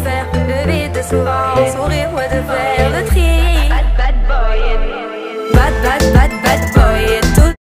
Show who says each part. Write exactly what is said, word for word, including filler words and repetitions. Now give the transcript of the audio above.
Speaker 1: faire le vide de souvent, sourire, ouais de faire le tri. Bad, bad boy. Bad, bad, bad, bad